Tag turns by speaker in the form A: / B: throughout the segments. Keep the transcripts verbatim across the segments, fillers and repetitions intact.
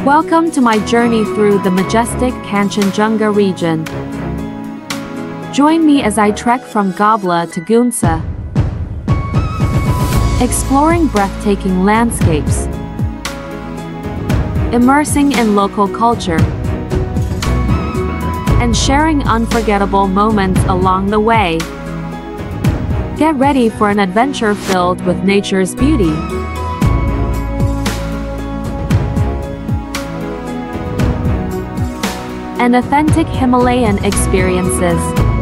A: Welcome to my journey through the majestic Kanchenjunga region. Join me as I trek from Gabla to Gunsa, exploring breathtaking landscapes, immersing in local culture, and sharing unforgettable moments along the way. Get ready for an adventure filled with nature's beauty. And authentic Himalayan experiences.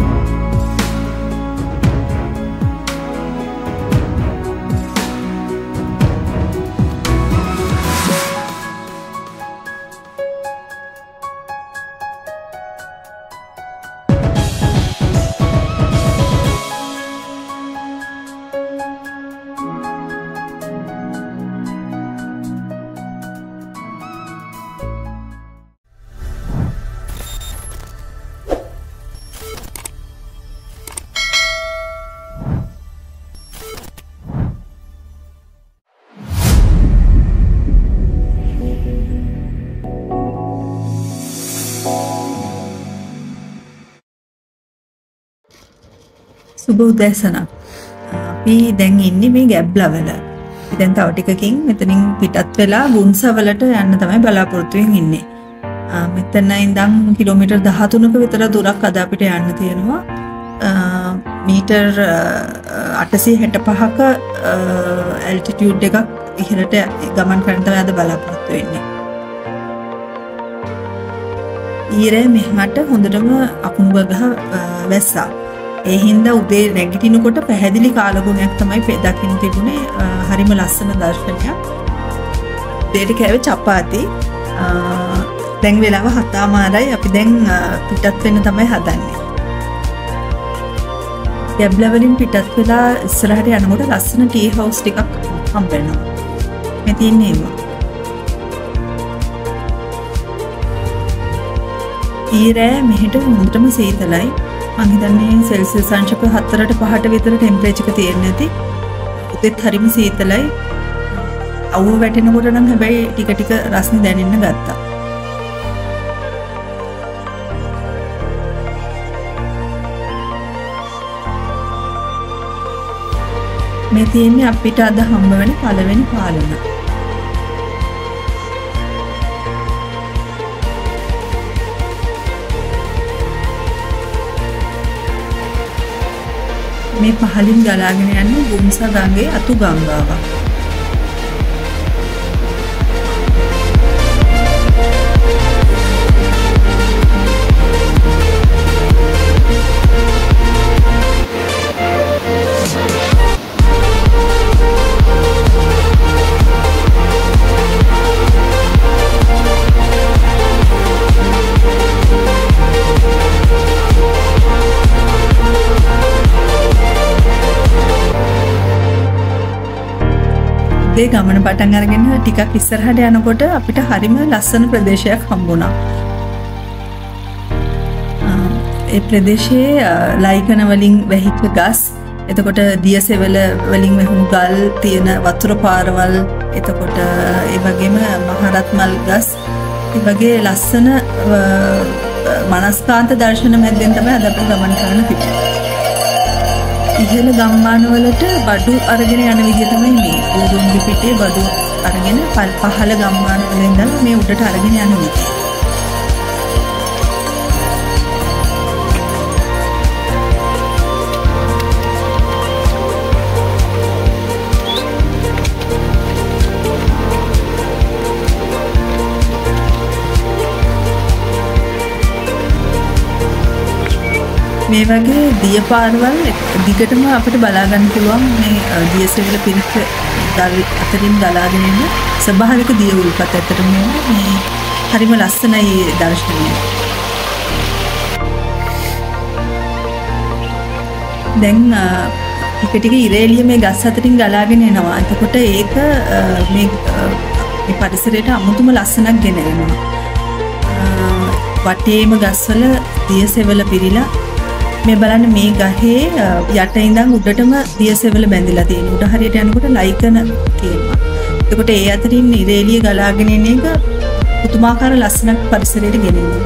B: සුබ උදෑසනක්. අපි දැන් ඉන්නේ මේ ගැබ්ලවල. දැන් තව ටිකකින් මෙතනින් පිටත් වෙලා ගුන්සවලට යන්න තමයි බලාපොරොත්තු වෙමින් ඉන්නේ. මෙතන ඉඳන් කිලෝමීටර් දහතුනක විතර දුරක් අද අපිට යන්න තියෙනවා. මීටර් අටසිය හැටපහක ඇල්ටිටියුඩ් එකක් ඉහළට ගමන් කරන්න තමයි අද බලාපොරොත්තු වෙන්නේ. ඊරේ මෙහාට හොඳටම අකුණු ගහ වැස්සා. ඒ හින්දා උදේ නැගිටිනකොට පැහැදිලි කාලගුණයක් තමයි දකින්න තිබුණේ. හරිම ලස්සන දර්ශනයක්. දෙයට කෑවේ චපාති. දැන් වෙලාව හතමාරයි. අපි දැන් පිටත් වෙන්න තමයි හදන්නේ. ගැබ්ලවලින් පිටත් වෙලා ඉස්සරහට යනකොට ලස්සන ටී හවුස් ටිකක් හම්බ වෙනවා. මේ තියෙන්නේ ඒවා. ඊරෑ මෙහෙට හොඳටම සීතලයි. මම හිතන්නේ සෙල්සියස් අංශක හතරට පහට විතර ටෙම්පරේචර් එක තියෙන්නේ නැති. උදේත් හරිම සීතලයි. අවුව වැටෙනකොට නම් හැබැයි ටික ටික රස්නේ දැනෙන්න ගත්තා. මේ තියෙන්නේ අපිට අද හම්බ වෙන පළවෙනි පාලන. මේ පහලින් ගලාගෙන යන්නේ ගුම්සා ගඟේ අතු ගංගාවක්. ඒ ගමන පටන් අරගෙන ටිකක් ඉස්සරහට යනකොට අපිට හරිම ලස්සන ප්‍රදේශයක් හම්බුණා. ඒ ප්‍රදේශයේ ලයිකන වලින් වැහිච්ච ගස්, එතකොට දියසෙවල වලින් වැහුණු ගල් තියෙන වතුර පාරවල්, එතකොට ඒ වගේම මහරත් මල් ගස්, ඒ වගේ ලස්සන මනස්කාන්ත දර්ශන මැද්දෙන් තමයි අද අපි ගමන් කරන්න තිබෙන්නේ. ඉහළ ගම්මානවලට බඩු අරගෙන යන විදිය තමයි මේ. උඩුන්ගේ පිටේ බඩු අරගෙන පහළ ගම්මානවල ඉඳන් මේ උඩට අරගෙන යන විදිය. මේ වගේ දිය පාරවල් දිගටම අපිට බලා ගන්න පුළුවන්. මේ දියසෙවල පිරිච්ච ගල් අතරින් ගලාගෙන එන ස්වභාවික දිය උල්පත් ඇත්තටම මේ හරිම ලස්සනයි දර්ශනය. දැන් ටික ටික ඉරේලිය මේ ගස් අතරින් ගලාගෙන එනවා. එතකොට ඒක මේ මේ පරිසරයට අමුතුම ලස්සනක් ගෙන එනවා. වටේම ගස්වල දියසෙවල පිරීලා මේ බලන්න මේ ගහේ යට ඉඳන් උඩටම දියසෙවල බැඳිලා තියෙන. උඩ හරියට යනකොට ලයිකන තියෙනවා. එතකොට ඒ අතරින් ඉරේලිය ගලාගෙන එන එක පුදුමාකාර ලස්සනක් පරිසරයට ගෙනෙන්නේ.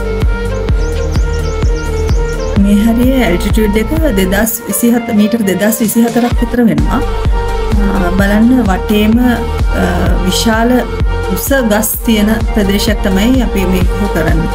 B: මේ හරිය ඇල්ටිටියුඩ් එක දෙදාස් විසිහත මීටර් දෙදාස් විසිහතරක් විතර වෙනවා. බලන්න වටේම විශාල උස ගස් තියෙන ප්‍රදේශයක් තමයි අපි මේක කරන්නේ.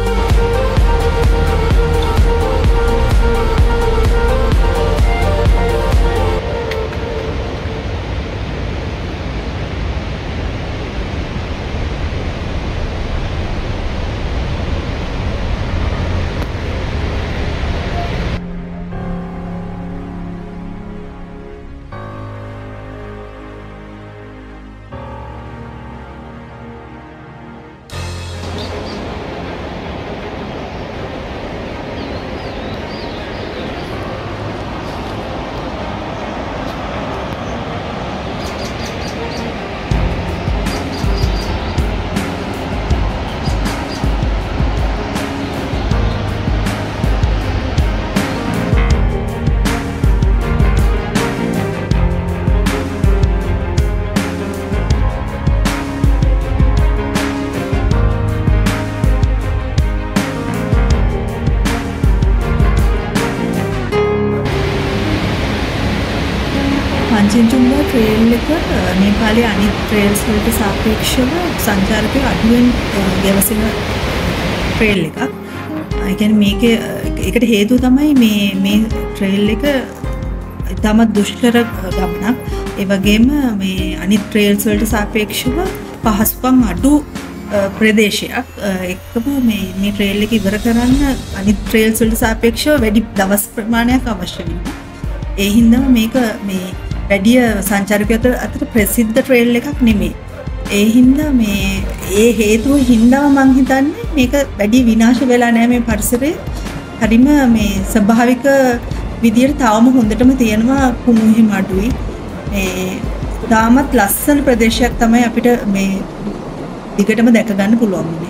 B: Kanchenjunga trail එක නේපාලයේ අනිත් trails වලට සාපේක්ෂව සංචාරකයෝ අඩුවෙන් ගැවසෙන trail එකක්. ඒ කියන්නේ මේකේ ඒකට හේතුව තමයි මේ මේ trail එක ඉතාමත් දුෂ්කර ගමනක්. ඒ වගේම මේ අනිත් trails වලට සාපේක්ෂව පහසුකම් අඩු ප්‍රදේශයක්. ඒකම මේ මේ trail එක ඉවර කරන්න අනිත් trails වලට සාපේක්ෂව වැඩි දවස් ප්‍රමාණයක් අවශ්‍ය වෙනවා. ඒ හින්දා මේක මේ වැඩි සංචාරකයෝ අතර ප්‍රසිද්ධ ට්‍රේල් එකක් නෙමෙයි. ඒ හින්දා මේ ඒ හේතුව හින්දා මම හිතන්නේ මේක වැඩි විනාශ වෙලා නැහැ මේ පරිසරේ. හරිම මේ ස්වභාවික විදියට තාම හොඳටම තියෙනවා කුණු හිම අඩුයි. මේ තාමත් ලස්සන ප්‍රදේශයක් තමයි අපිට මේ දිගටම දැක ගන්න පුළුවන් වෙන්නේ.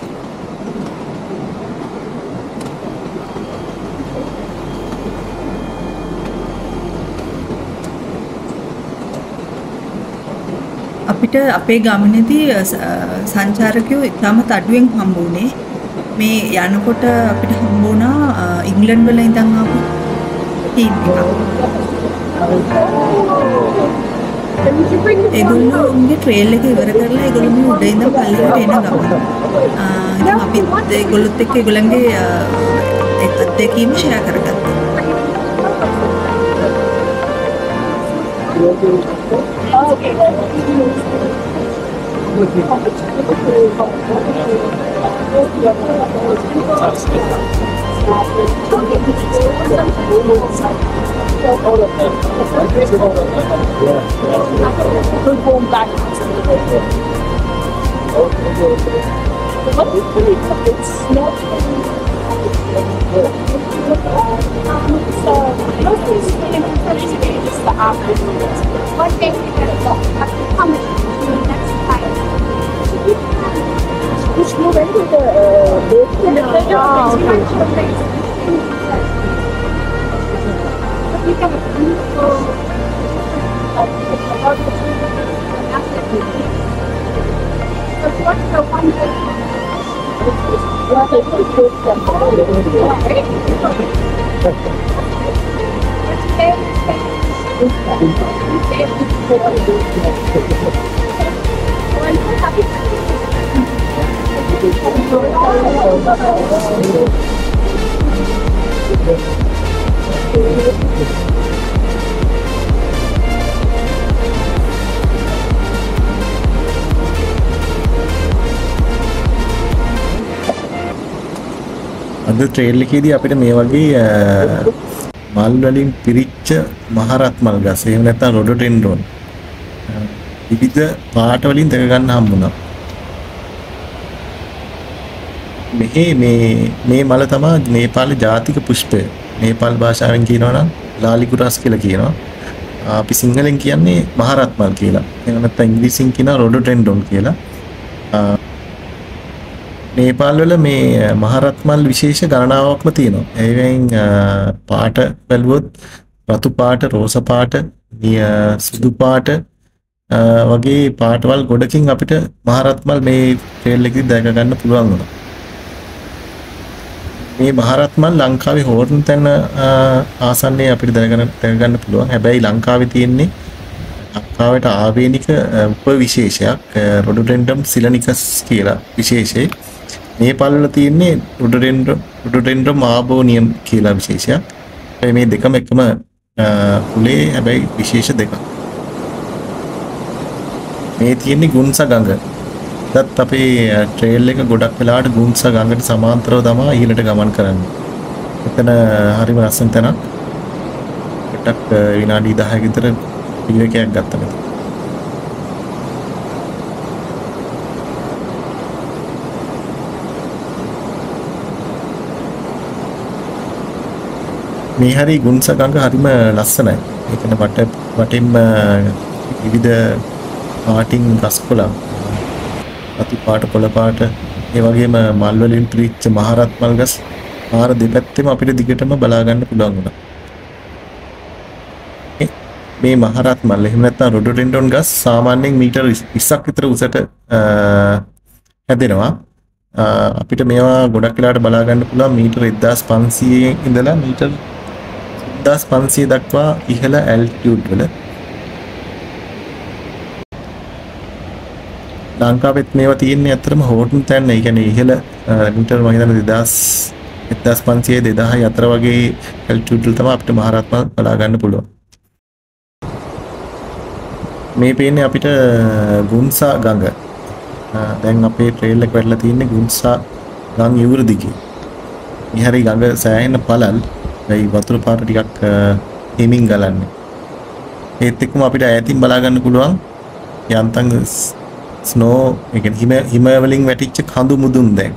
B: අපිට අපේ ගමනේදී සංචාරකයෝ ඉතාමත් අඩුවෙන් හම්බ වුණේ. මේ යනකොට අපිට හම්බ වුණා ඉංග්ලන්ඩ් වල ඉඳන් ආපු ටීම් එකක්. ඒගොල්ලෝගේ ට්‍රේල් එක ඉවර කරලා ඒගොල්ලෝ උඩ ඉඳන් පල්ලෙහාට එන ගමන. ඉතින් අපිත් ඒගොල්ලොත් එක්ක ඒගොල්ලන්ගේ අත්දැකීම් ෂෙයා කරගත්තා. Okay.
C: One day we gotta go. Have to come next time. Which you went to the uh, base? Oh, okay. We can go. What's the one thing? What is the food
D: අද trail එකේදී අපිට මේ වගේ මල් වලින් පිරිච්ච මහරත් මල් ගස් එහෙම නැත්නම් රොඩොඩෙන්ඩ්‍රොන් විවිධ පාට වලින් දැක ගන්න හම්බුණා. මේ මේ මේ මල තමයි නේපාලේ ජාතික පුෂ්පය. නේපාල් භාෂාවෙන් කියනවා නම් ලාලිකුරස් කියලා කියනවා. අපි සිංහලෙන් කියන්නේ මහරත් මල් කියලා. එහෙම නැත්නම් ඉංග්‍රීසියෙන් කියනවා රොඩොඩෙන්ඩ්‍රොන් කියලා. නේපාල් වල මේ මහරත් මල් විශේෂ ගණනාවක්ම තියෙනවා. ඒවෙන් පාට බැලුවොත් රතු පාට, රෝස පාට, සුදු පාට, වගේ පාටවල් ගොඩකින් අපිට මහරත්මල් මේ ට්‍රේල් එකේදී දැක ගන්න පුළුවන් වුණා. මේ මහරත්මල් ලංකාවේ හෝර්න් තැන ආසන්නයේ අපිට දැනගන්න දැක ගන්න පුළුවන්. හැබැයි ලංකාවේ තියෙන්නේ ලංකාවට ආවේනික උපවිශේෂයක් රොඩොඩෙන්ඩ්‍රම් සිලනිකස් කියලා විශේෂය. නේපාල වල තියෙන්නේ රොඩොඩෙන්ඩ්‍රම් රොඩොඩෙන්ඩ්‍රම් ආබෝනියම් කියලා විශේෂයක්. මේ දෙකම එකම කුලේ හැබැයි විශේෂ දෙකක්. මේ තියෙන්නේ ගුන්සා ගඟ. දත් අපේ ට්‍රේල් එක ගොඩක් වෙලාවට ගුන්සා ගඟට සමාන්තරව තමයි ඉහළට ගමන් කරන්නේ. එතන හරිම ලස්සන තැනක්. ටිකක් විනාඩි දහයක විතර විවේකයක් ගත්තා මෙතන. මේ හරි ගුන්සා ගඟ හරිම ලස්සනයි. ඒ කියන්නේ වට වටින්ම විවිධ පාටින් ගස් කොළන් අති පාට කොළ පාට ඒ වගේම මල් වලින් පිරිච්ච මහරත් මල් ගස් පාර දෙපැත්තෙම අපිට දිගටම බලා ගන්න පුළුවන් වුණා. මේ මහරත් මල් එහෙම නැත්නම් රොඩොඩෙන්ඩ්‍රොන් ගස් සාමාන්‍යයෙන් මීටර විස්සක් විතර උසට හැදෙනවා. අපිට මේවා ගොඩක් වෙලාවට බලා ගන්න පුළුවන් මීටර එක්දාස් පන්සීයෙන් ඉඳලා මීටර එක්දාස් පන්සීය දක්වා ඉහළ ඇල්ටිටියුඩ් වල. ලංකාවෙත් මේවා තියෙන්නේ අතරම හෝටන් තැන්න. ඒ කියන්නේ ඉහළ මීටර මම හිතන්නේ දෙදාස් එක්දාස් පන්සීය දෙදාහයි අතර වගේ ඇල්ටිටියුඩ් වල තමයි අපිට මහරත්මල් බලා ගන්න පුළුවන්. මේ පේන්නේ අපිට ගුන්සා ගඟ. දැන් අපේ ට්‍රේල් එක වැටලා තියෙන්නේ ගුන්සා ගඟ ඉවුර දිගේ. මේ හරි ගඟ සෑහෙන පළල්. ඒ වතුර පාට ටිකක් හිමින් ගලන්නේ. ඒත් එක්කම අපිට ඈතින් බලා ගන්න පුළුවන් යන්තම් ස්නෝ ඒ කියන්නේ හිම හිම වලින් වැටිච්ච කඳු මුදුන් දැන්.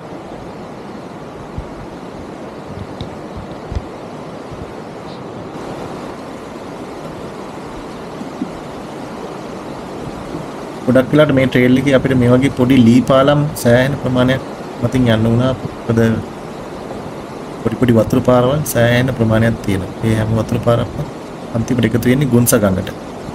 D: ගොඩක් වෙලාට මේ ට්‍රේල් එකේ අපිට මේ වගේ පොඩි ලී පාලම් සෑහෙන ප්‍රමාණයක් මතින් යන්න වුණා. මොකද පොඩි පොඩි වතුර පාරවල් සෑහෙන ප්‍රමාණයක් තියෙනවා. මේ හැම වතුර පාරක්ම අන්තිමට එකතු වෙන්නේ ගුන්සා ගඟට.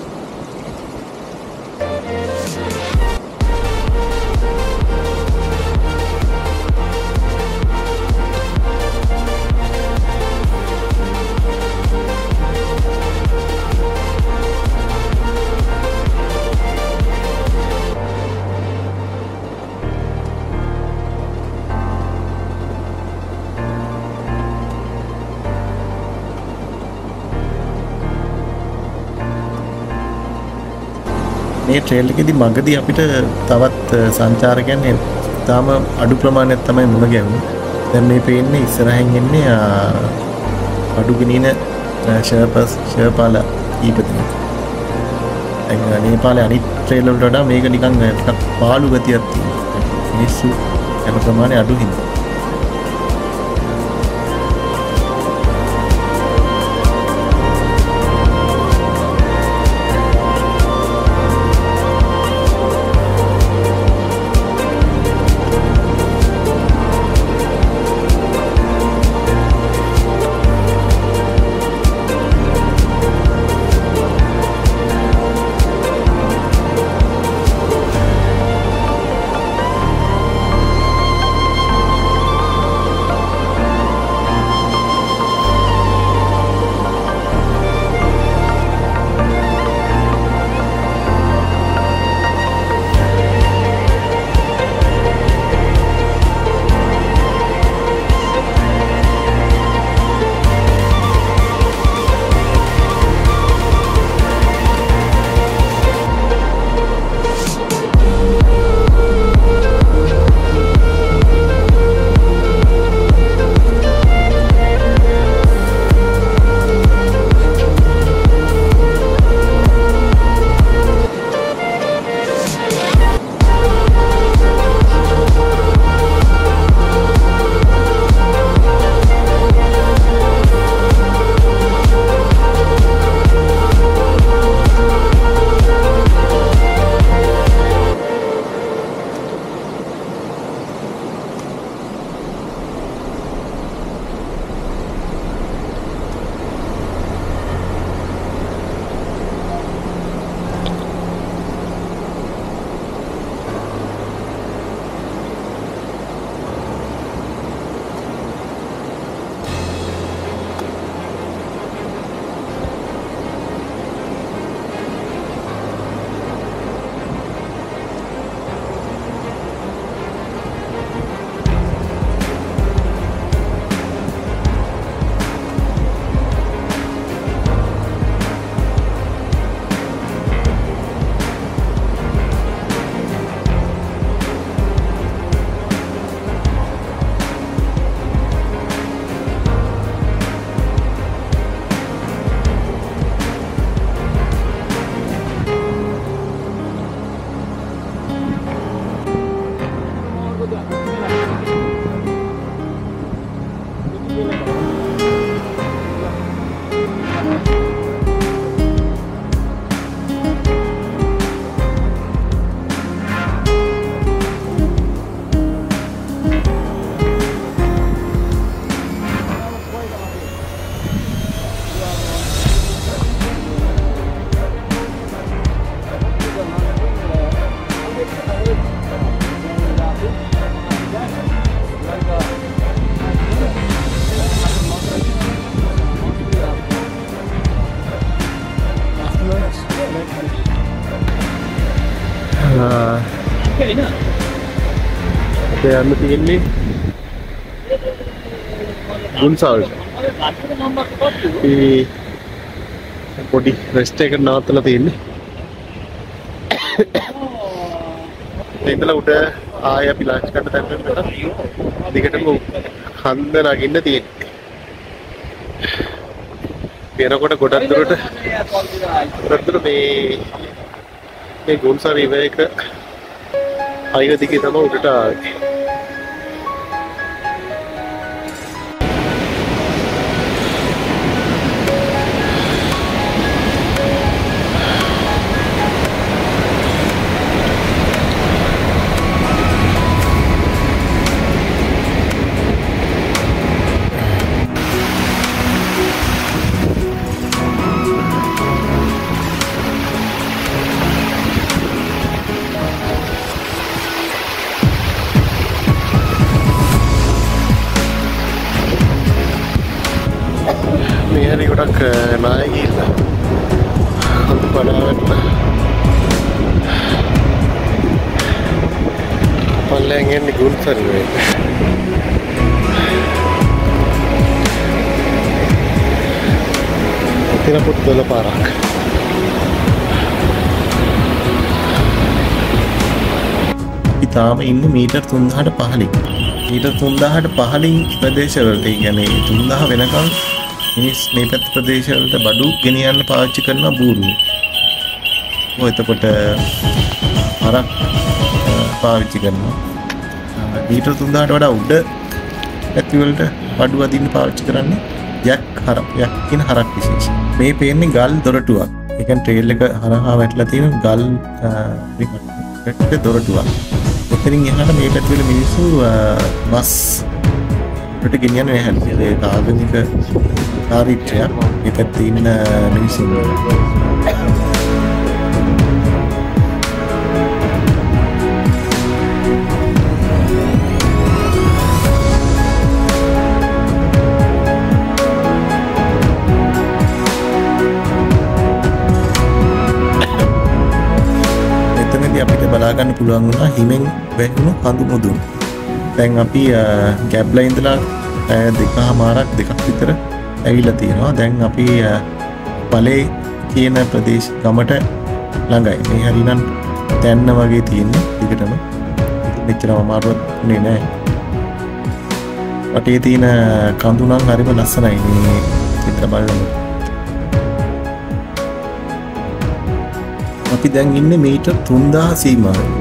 D: මේ ට්‍රේල් එකේදී මගදී අපිට තවත් සංචාරකයන් තාම අඩු ප්‍රමාණයක් තමයි මුණ ගැහුනේ. දැන් මේ පේන්නේ ඉස්සරහින් එන්නේ අඩු ගිනින ෂර්පස් ෂර්පාල ඊපදින. දැන් නේපාලේ අනිත් ට්‍රේල් වලට වඩා මේක නිකන් ටිකක් පාළු ගතියක් තියෙනවා. මිනිස්සු යන ප්‍රමාණය අඩු හින්දා.
E: යන්න තියෙන්නේ ගුන්සාවට. ඒ පොඩි රෙස්ට් එකකට නවත්තලා තියෙන්නේ. ඉතල උඩ ආය අපි ලන්ච් කරන්න දැම්මම දිගටම හන්ද නගින්න තියෙන්නේ. වෙනකොට ගොඩක් දුරට ගොඩක් දුර මේ මේ ගුන්සා රිවර් එක අයින දිගේ තමයි උඩට ආවේ. Ini udah ke naik gila untuk pada paling ini gunter gue tidak pun dalam parak
D: ඉතාලම ඉන්නේ මීටර් තුන්දහට පහළින්. මීටර් තුන්දහට පහළින් ප්‍රදේශවලට කියන්නේ තුන්දහ වෙනකන් මිනිස් මේ පැත්ත ප්‍රදේශවලට බඩු ගෙනියන්න පාවිච්චි කරන බූරුව. ඔය එතකොට හරක් පාවිච්චි කරනවා. මීටර් තුන්දහට වඩා උඩ පැති වලට බඩු අදින්න පාවිච්චි කරන්නේ යක් හරක් යක් කියන හරක් විශේෂ. මේ පේන්නේ ගල් දොරටුවක්. ඒ කියන්නේ ට්‍රේල් එක හරහා වැටලා තියෙන ගල් මේක දොරටුවක්. එතනින් එහාට මේ පැති වල මිනිස්සු බස් වලට ගෙනියන්නේ නැහැ. ඒක ආගමික කාර්යයක්. මේ පැත්තේ ඉන්න මිනිස්සුන් අපිට බලා ගන්න පුළුවන් වුණා හිමෙන් වැහුණු කඳු මුදුන්. දැන් අපි ගැබ්ලා ඉඳලා දෙකමාරක් දෙකක් විතර ඇවිල්ලා තියෙනවා. දැන් අපි පලේ කියන ප්‍රදේශ ගමට ළඟයි. මේ හරිනම් තැන්න වගේ තියෙන්නේ දිගටම. මෙච්චරම අමාරුවක් නේ නෑ. වටේ තියෙන කඳු නම් හරිම ලස්සනයි මේ චිත්‍ර බලනකොට. අපි දැන් ඉන්නේ මීටර් තුන්දාහ සීමාවේ.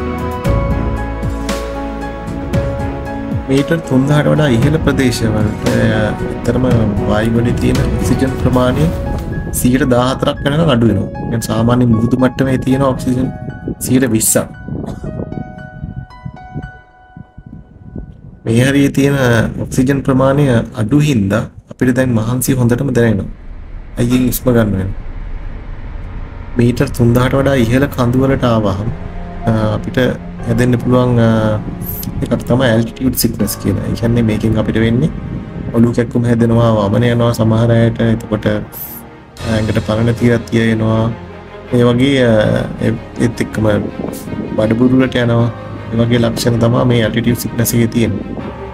D: මීටර් තුන්දාහට වඩා ඉහළ ප්‍රදේශවලට ඇත්තටම වායු වලේ තියෙන ඔක්සිජන් ප්‍රමාණය සියයට දාහතරක් වෙනකන් අඩු වෙනවා. يعني සාමාන්‍ය මුහුදු මට්ටමේ තියෙන ඔක්සිජන් සියයට විස්සක්. මේ හරියේ තියෙන ඔක්සිජන් ප්‍රමාණය අඩු හින්දා අපිට දැන් මහන්සිය හොඳටම දැනෙනවා. අයියෙන් ඉස්ම ගන්න වෙනවා. මීටර් තුන්දාහට වඩා ඉහළ කඳු වලට ආවහම අපිට හැදෙන්න පුළුවන් එකක් තමයි altitude sickness කියලා. ඒ කියන්නේ මේකෙන් අපිට වෙන්නේ ඔලුව කැක්කුම හැදෙනවා, වමන යනවා සමහර අයට. එතකොට ඇඟට පරණ තියතිය එනවා. ඒ වගේ ඒත් එක්කම බඩබුරු වලට යනවා. ඒ වගේ ලක්ෂණ තමයි මේ altitude sickness එකේ තියෙන්නේ.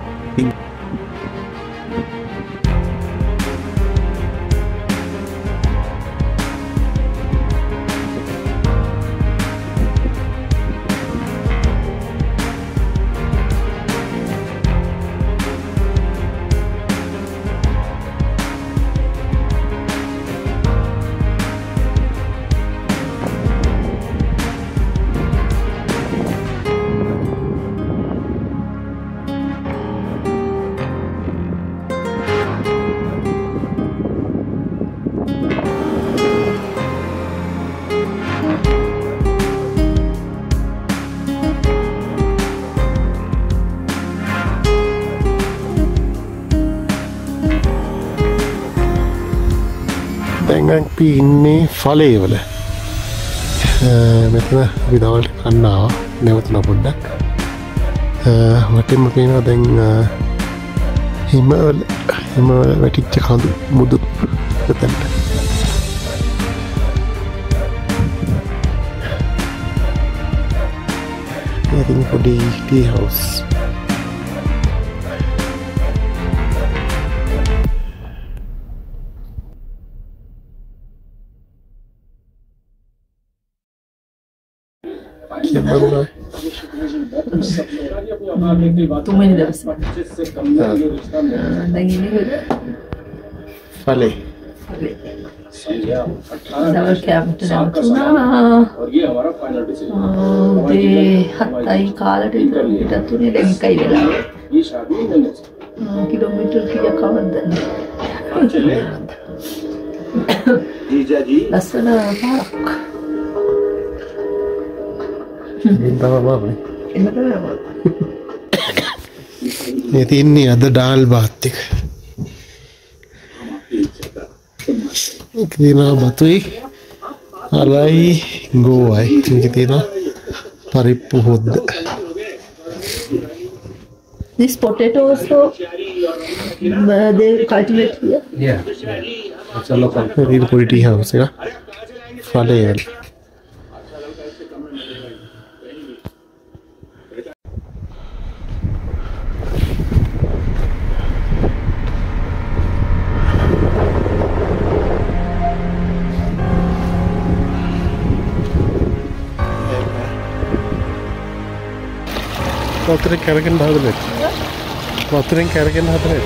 D: අපි ඉන්නේ ඵලයේ වල. මෙතන අපි දවල්ට කන්න ආවා. නැවතුණා පොඩ්ඩක්. වටේම පේනවා දැන් හිමවල හිමවල වැටිච්ච කඳු මුදු මෙතන. ඉතින් පොඩි ටී හවුස්
B: තුන්වෙනි දවසේ. දැන් ඉන්නේ
E: ඵලේ.
B: දවල් කැම්ප්ට නැවතුණා. උදේ හතයි කාලට විතර පිටත් උනේ දැන් එකයි වෙලා. කිලෝමීටර් කීයක් අවද්ද? ලස්සන පාරක්.
E: මේ තමයි බාබේ.
B: එන්න තමයි.
E: මේ තින්නේ අද ඩාල් බාත් එක. ඒක දිනා බතුයි අරයි ගෝවයි මේක තියෙනවා පරිප්පු හොද්ද.
B: This potato also uh, they cultivate here.
E: Yeah. It's a local. Real quality house එක. ඵලයේ. වතුරෙන් කැරගෙන හදන්නේ. වතුරෙන් කැරගෙන හදන්නේ.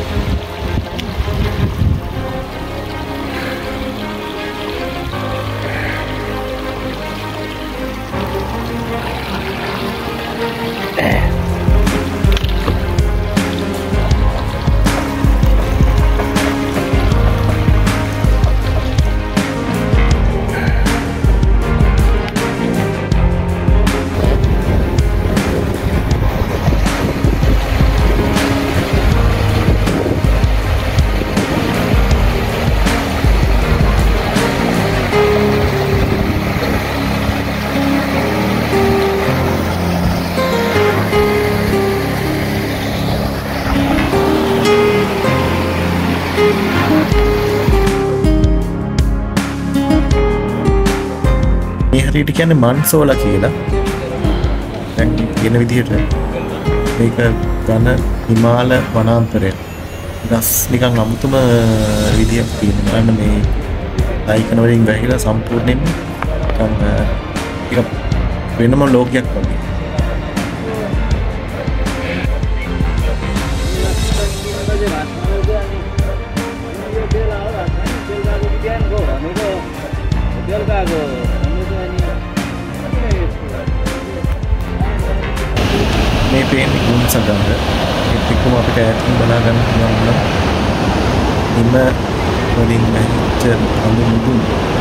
D: හරියට කියන්නේ මන්සෝලා කියලා. දැන් කියන විදිහට මේක ඝන හිමාල වනාන්තරය. ගස් නිකන් අමුතුම විදියක් තියෙනවා. අන්න මේ ලයිකන වලින් වැහිලා සම්පූර්ණයෙන්ම නිකන් ටික වෙනම ලෝකයක් වගේ. මේ පේන්නේ ගුණ සඳහන් ඒත් එක්කම අපිට ඈතින් බලා ගන්න පුළුවන් ඉම වලින් නැහිච්ච අඳු මුදුන්.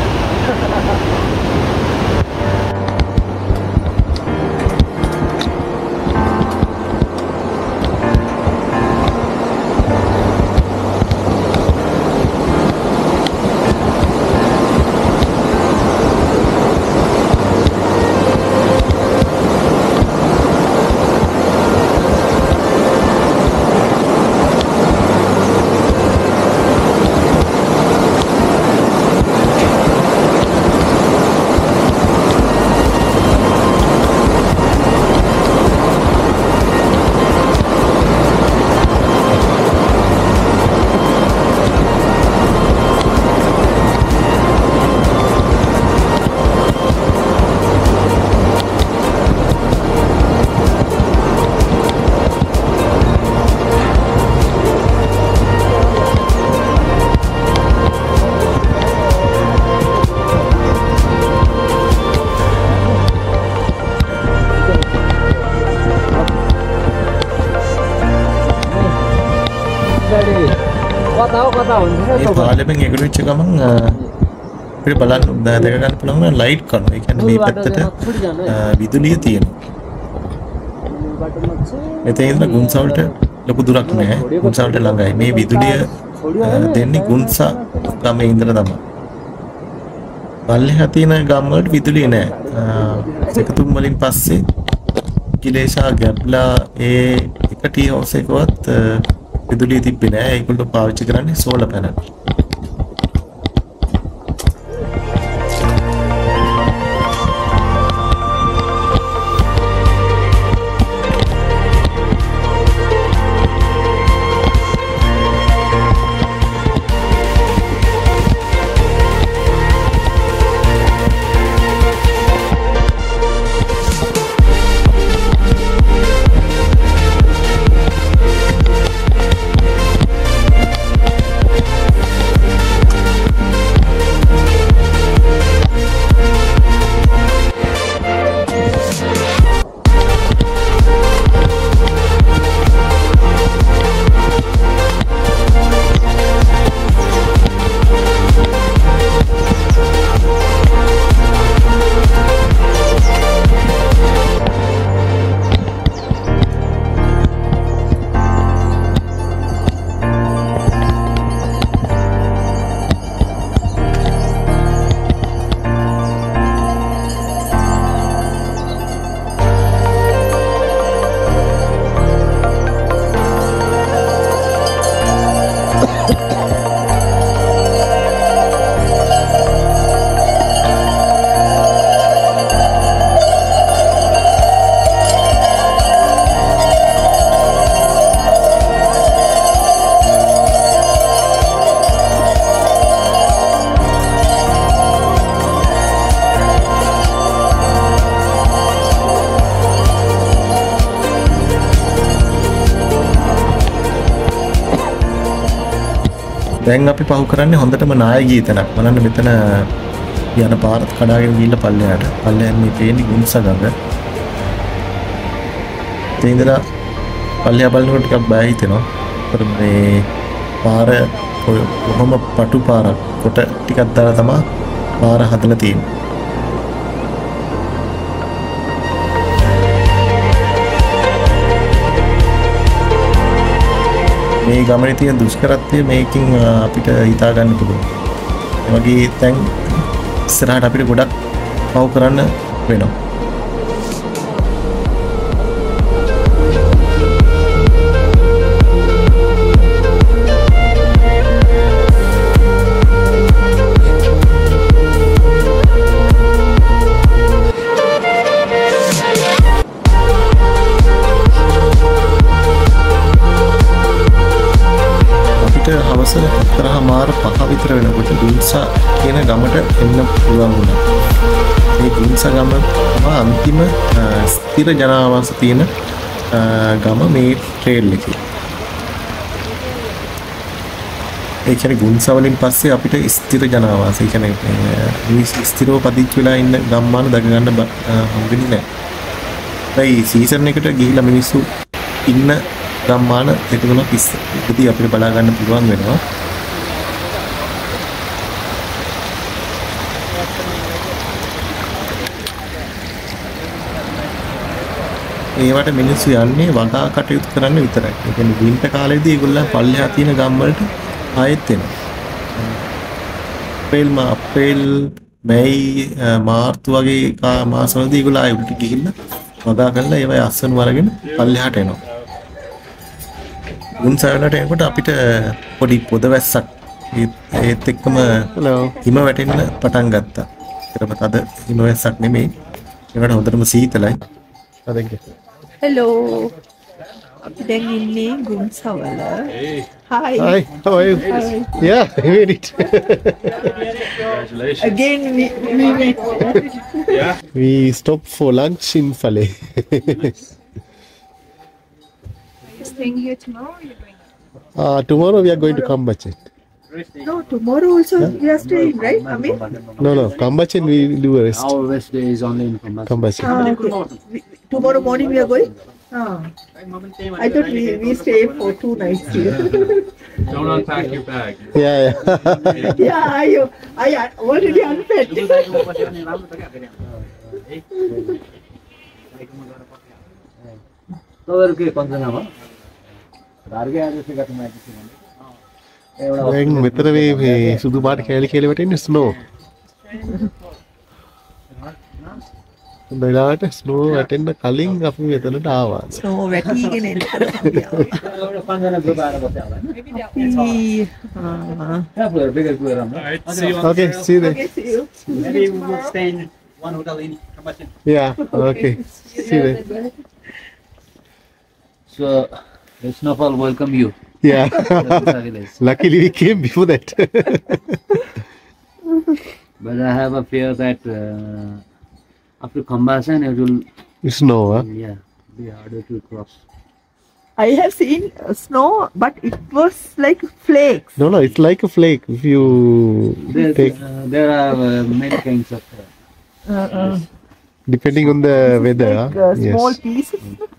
D: ඒ පාලෙමෙන් එගොඩ වෙච්ච ගමන් අපිට බලන්න දැක ගන්න පුළුවන් ලයිට් කනවා. ඒ කියන්නේ මේ පැත්තට විදුලිය තියෙනවා. මෙතන ඉඳලා ගුන්සාවලට ලොකු දුරක් නැහැ. ගුන්සාවලට ළඟයි. මේ විදුලිය දෙන්නේ ගුන්සා ගමේ ඉඳලා තමයි. පල්ලෙහා තියෙන ගම් වලට විදුලිය නැහැ. සෙකතුම් වලින් පස්සේ කිලේශා ගැබ්ලා ඒ එක ටී හවුස් එකවත් විදුලිය තිබ්බේ නැහැ. ඒගොල්ලෝ පාවිච්චි කරන්නේ සෝලර් පැනල්. දැන් අපි පහු කරන්නේ හොඳටම නායකී තැනක්. බලන්න මෙතන යන පාරත් කඩාගෙන ගිහිල්ලා පල්ලෙහාට. පල්ලෙහාන් මේ පේන්නේ ගුන්ස ගඟ. ඒ ඉඳලා පල්ලෙහා බලනකොට ටිකක් බය හිතෙනවා. ඒතර මේ පාර කොහොම පටු පාරක් කොට ටිකක් දාලා තමයි පාර හදලා තියෙන්නේ. මේ ගමනේ තියෙන දුෂ්කරත්වය මේකෙන් අපිට හිතා ගන්න පුළුවන්. ඒ වගේ තැන් ඉස්සරහට අපිට ගොඩක් පව් කරන්න වෙනවා. හවස හතර මාර පහ විතර වෙනකොට ගුන්සා කියන ගමට එන්න පුළුවන් වුණා. මේ ගුන්සා ගම තමයි අන්තිම ස්ථිර ජනාවාස තියෙන ගම මේ ට්‍රේල් එකේ. ඒ කියන්නේ ගුන්සා වලින් පස්සේ අපිට ස්ථිර ජනාවාස, ඒ කියන්නේ ස්ථිරව පදිච්ච වෙලා ඉන්න ගම්මාන දක ගන්න හම්බෙන්නේ නැහැ. ඒ සීසන් එකට ගිහිලා මිනිස්සු ඉන්න ගම්මාන දෙක තුනක් ඉස්සෙල්දී අපිට බලා ගන්න පුළුවන් වෙනවා. ඒවට මිනිස්සු යන්නේ වගා කටයුතු කරන්න විතරයි. ඒ කියන්නේ වින්ටර් කාලේදී ඒගොල්ලන් පල්ලෙහා තියෙන ගම් වලට ආයෙත් එනවා. අප්‍රේල් මා අප්‍රේල් මැයි මාර්තු වගේ මාසවලදී ඒගොල්ලෝ ආයෙ උඩට ගිහිල්ලා වගා කරලා ඒවයි අස්සනු අරගෙන පල්ලෙහාට එනවා. ගුන්සාවලට එනකොට අපිට පොඩි පොද වැස්සක් ඒත් එක්කම හිම වැටෙන්න පටන් ගත්තා. ඒකට අද හිම වැස්සක් නෙමෙයි. ඒකට හොඳටම සීතලයි. අදෙන්ක.
B: Hello. අපි දැන් ඉන්නේ ගුන්සාවල. Hi.
E: Hi, how are you?
B: Hi.
E: Yeah, I made it.
B: Congratulations. Again, we, we met.
E: Yeah. We stopped for lunch in Fale.
C: Staying here tomorrow or you're going?
E: Uh, tomorrow we are going to Kanchenjunga.
B: No, tomorrow also we are staying, right? I mean,
E: No, no, Kanchenjunga we will do a rest.
F: Our rest day is only in Kanchenjunga.
B: ah, okay. we, tomorrow morning we are going. Ah. I thought we, we stay for two nights here.
F: Don't unpack your bag.
E: Yeah, yeah.
B: Yeah, I, I already unpacked.
E: දැන් මෙතන මේ මේ සුදු පාට කැලි කැලි වැටෙන්නේ snow. වෙලාවට snow වැටෙන්න කලින් අපි මෙතනට ආවා.
B: So, වැටිගෙන එන්න.
E: Okay, see you then.
B: Okay, see you.
F: Maybe we will stay in one hotel in Kanchenjunga.
E: Yeah, okay. See you then.
F: So, the snowfall welcome you.
E: Yeah. Luckily we came before that.
F: But I have a fear that uh, after combustion it will,
E: Snow, huh?
F: yeah, be harder to cross.
B: I have seen uh, snow, but it was like flakes.
E: No, no, it's like a flake. If you
F: There,
E: take,
F: uh, there are uh, many kinds of. Uh,
B: Uh, uh,
E: depending on the weather.
B: like
E: huh?
B: uh, small
E: Yes.
B: pieces.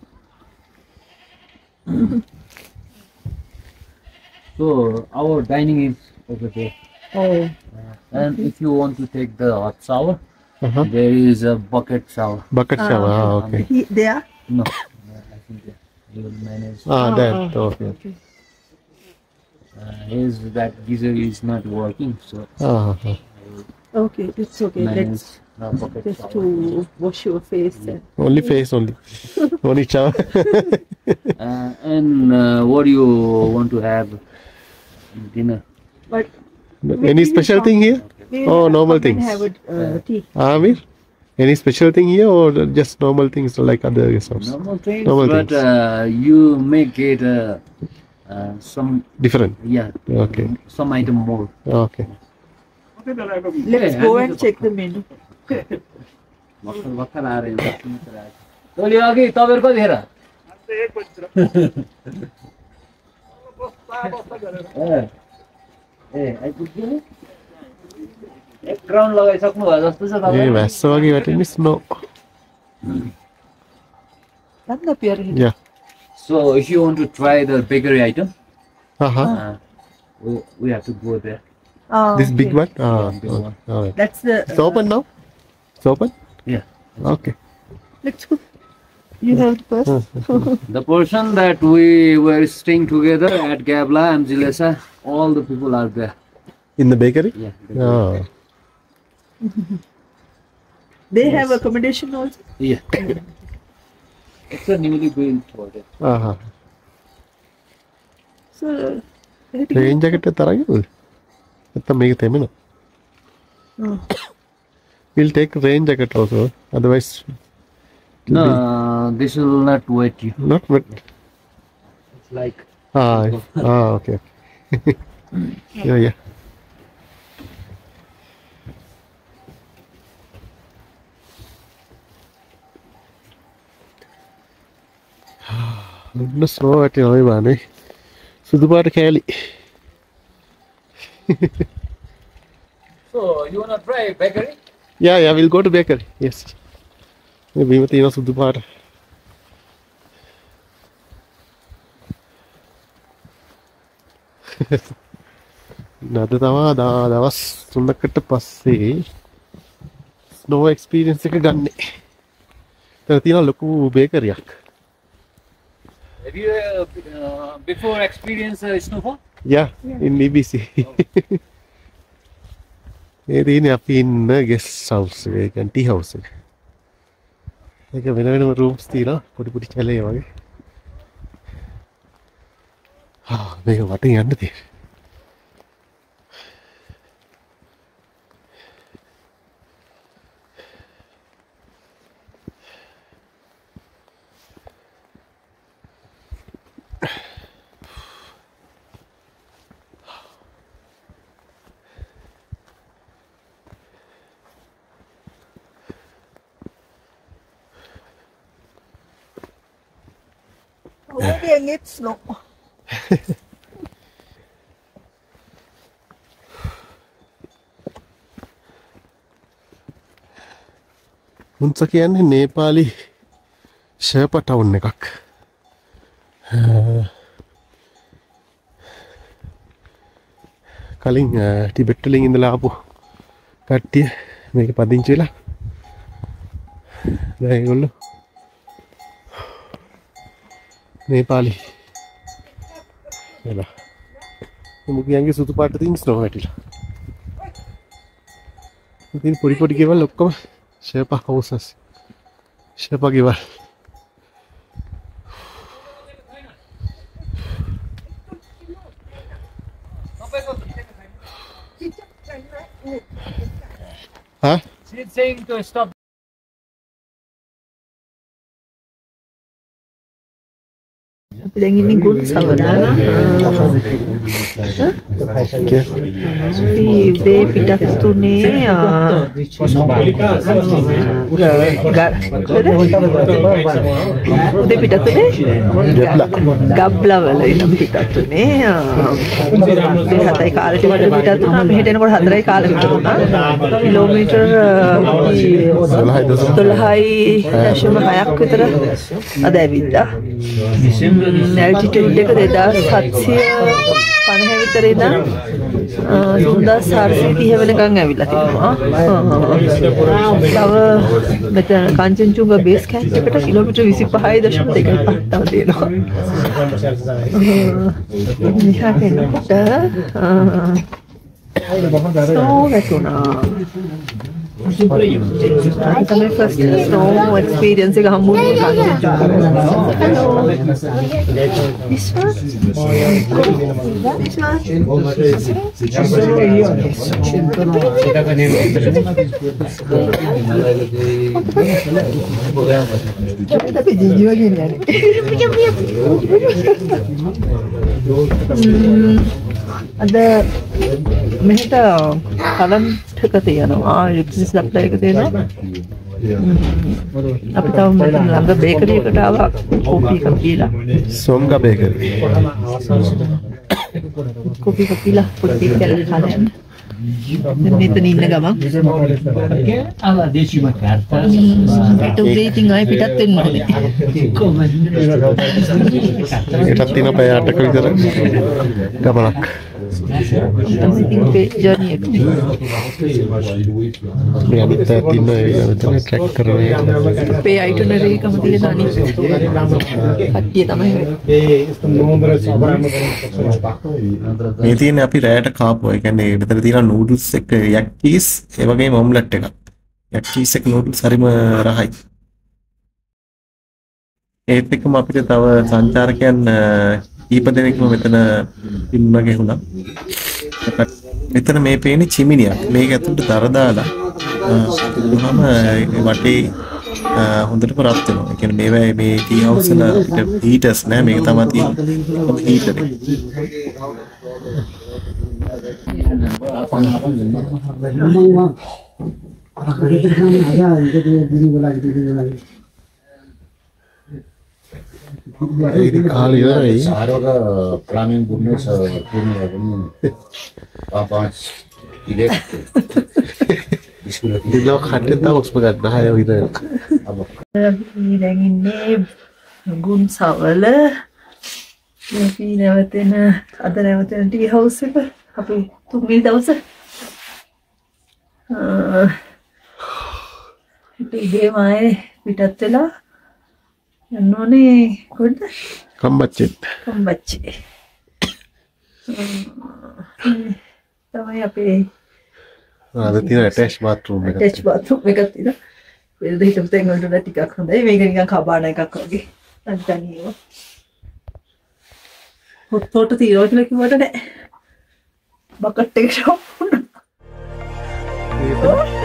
F: so our dining is over there.
B: Oh,
F: And if you want to take the hot shower,
E: Uh-huh.
F: there is a bucket shower.
E: Bucket
B: Ah,
E: shower. Ah, okay.
B: he, there.
F: No, uh, I think uh, you will manage.
E: Ah,
B: Ah,
E: that.
B: ah,
E: Okay.
F: Uh, his that geyser is not working, so
E: Ah, uh-huh.
B: Okay, it's okay.
F: manage
B: Let's
F: uh, bucket
B: just
F: shower.
B: to wash your face. And
E: Only face only. Only shower.
F: Uh, and uh, what do you want to have dinner?
B: but
E: Any special thing here?
B: we
E: Oh,
B: will
E: normal
B: come and
E: things.
B: have a uh, tea.
E: Amir? Any special thing here or just normal things like other guest house?
F: Normal things,
E: Normal
F: but
E: things.
F: uh, you make it uh, uh, some
E: Different.
F: yeah
E: Okay.
F: some item more.
E: Okay.
B: Let's go and check the menu.
F: भर्खर भर्खर आएर यो तैँले अघि तपाईँहरू कतिखेर ए Eh, I could get it. Ek ground lagai saknu bhayo jasto cha
E: A
F: tapai.
E: වැස්ස වගේ වැටෙන්නේ snow.
B: Nanda pier.
E: Yeah.
F: So if you want to try the bakery item,
E: Uh-huh.
F: uh, we, we have to go there.
B: Oh,
E: This big
B: okay.
E: one? Ah,
F: big
E: oh,
F: one.
E: all right.
B: That's the.
E: It's open now? It's open?
F: Yeah.
E: Okay.
B: Let's go. You have to pass.
F: The person that we were staying together at Gabla and Zilesa, all the people are there.
E: In the bakery?
F: Yeah.
E: Oh.
B: They have accommodation also.
F: Yeah. It's a newly built hotel.
E: Uh-huh.
B: So.
E: Range jacket එක තරගයද? නැත්නම් මේක තෙමෙනවා.
B: Oh.
E: We'll take rain jacket also. Otherwise,
F: No, uh, this will not wet you.
E: not wet.
F: It's like
E: Ah, ah, okay. yeah, yeah. Not snow at all, man. සුදු පාට කෑලි.
F: So you wanna try bakery?
E: Yeah, yeah, we'll go to bakery. Yes. මේ බීම තියෙන සුදු පාට. නද තමා දවස් තුනකට පස්සේ ස්නෝ එක්ස්පීරියන්ස් එක ගන්නෙ. තන තියෙන ලොකු බේකරියක්.
F: Have you uh, uh, before experienced uh, snowfall?
E: Yeah, in E B C. ඒ තියෙන්නේ අපි ඉන්න ගෙස්ට් හවුස් එක, ඒ ටී හවුස් එක. ඒක වෙන වෙනම රූම්ස් තියෙනවා, පොඩි පොඩි කැලේ වගේ. ආ මේක වටේ යන්න තියෙන්නේ.
B: Already it's snow.
E: මුන්ස කියන්නේ නේපාලි ෂර්පා ටවුන් එකක්. කලින් ටිබෙට් වලින් ඉඳලා ආපු කට්ටිය මේක පදිංචි වෙලා දැන් ඒගොල්ලෝ නේපාලි එලා මුගියන්ගේ සුදු පාට තියෙන ස්නෝ වැටිලා. ඉතින් පොඩි පොඩි ගෙවල් ඔක්කොම ෂර්පා හවුසස් ෂර්පා ගෙවල්. Huh?
F: She's saying to stop.
B: අපි දැන් ඉන්නේ ගුන්සවල. උදේ පිටත් තුනේ උදේ පිටත් තුනේ ගබ්ලා වල ඉන්න පිටත් තුනේ උදේ හතයි කාලෙට පිටත් තුනා මෙහෙට එනකොට හතරයි කාලෙ විතර වුණා. කිලෝමීටර් දොළහයි දශම හයක් විතර අද ඇවිද්දා. altitude එක දෙදාස් හත්සිය පනහ විතර ඉඳන් තුන්දාස් හාරසිය තිහ වෙනකන් ඇවිල්ලා තිබුණා. තව මෙතන කාංචෙන්ජුංගා බේස් කැම්ප් එකට කිලෝමීටර් විසිපහයි දශම දෙකයි පහක් තව තියෙනවා. මෙහාට එනකොට ස්නෝ වැටුණා. It's my first snow experience එක හම්බුනේ කාංචෙන්ජුංගා. Hello. This one? This one? අද මෙහෙට කලන්ට් එක තියෙනවා ඉලෙක්ට්‍රිසිටි සප්ලයි එක තියෙනවා. අපි තව මෙතන ළඟ බේකරි එකට ආවා කෝපි එකක් කියලා.
E: සොංගා බේකරි.
B: කොපි කොපිලා පොඩි කරලා හදන්න. මෙතන ඉන්න ගමන් ඉතින් ආයෙ පිටත් වෙන්න ඕනේ.
E: ඒකත් තියෙන පැය අටක විතර ගමනක්. මේ අනිත් පැත්තේ ඉන්න මෙතන ට්‍රැක් කරන්නේ
B: අපේ අයිටනරි එකම තියෙන අනිත් කට්ටිය තමයි
D: මේ තියෙන්නේ අපි රැයට කාපුවා. ඒ කියන්නේ මෙතන තියෙන නූඩල්ස් එක යක් චීස් ඒ වගේම ඔම්ලට් එකක්. යක් චීස් එක නූඩල්ස් හරිම රහයි. ඒත් එක්කම අපිට තව සංචාරකයන් කීප දෙනෙක්ම මෙතන ඉන්න ගෙහුණා. මෙතන මේ පේන්නේ චිමිනියක්. මේක ඇතුළට දර දාලා දුහම වටේ හොඳටම රත් වෙනවා. ඒ කියන්නේ මේවා මේ ටී හවුස් වල අපිට හීටර්ස් නෑ. මේක තමයි තියෙන්නේ හීටර් එක.
E: ఇది ఖాళీ ఇదరై
G: सारों का प्लानिंग घूमने से घूमने घूमने आप पांच इधर इसको
E: ఇది లో ఖట్టే తా ఉస్మ గడ్డ హాయ ఇదර
B: අපි දැන් ඉන්නේ ගුන්සවල අපි නැවතෙන අද නැවතෙන ටී හවුස් එක අපි තුන්වෙනි දවසේ ඉතින් ආයේ පිටත් වෙලා යන්න ඕනේ කොහෙද?
E: කම්බච්චෙත්
B: කම්බච්චේ. තමයි අපේ
E: අද තියෙන ඇටච් බාත්රූම් එක.
B: ඇටච් බාත්රූම් එකක් තියෙනවා. වෙනද හිටපු තැන් වලට වඩා ටිකක් හොඳයි. මේක නිකන් කබාන එකක් වගේ. අන්තනියව. හොත් පොට තියනවා කියලා කිව්වට නෑ. බකට් එකට වුණා.